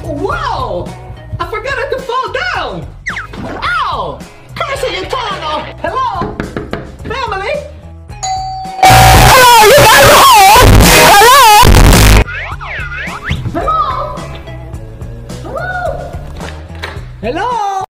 Whoa! I forgot I could fall down! Ow! Cursing eternal! Hello? Family? Hello, you guys are home? Hello? Hello? Hello? Hello?